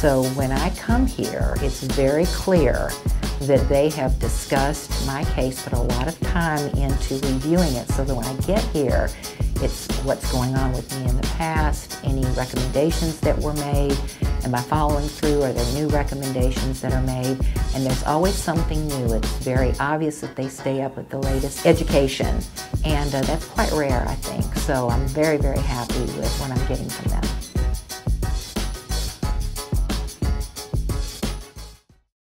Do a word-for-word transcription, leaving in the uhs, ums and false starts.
So when I come here, it's very clear that they have discussed my case, put a lot of time into reviewing it, so that when I get here, it's what's going on with me in the past, any recommendations that were made, am I following through, are there new recommendations that are made, and there's always something new. It's very obvious that they stay up with the latest education, and uh, that's quite rare, I think. So I'm very, very happy with what I'm getting from them.